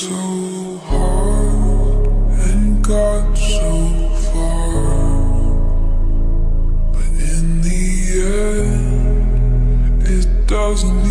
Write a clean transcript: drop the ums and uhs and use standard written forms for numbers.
so hard and got so far, but in the end, it doesn't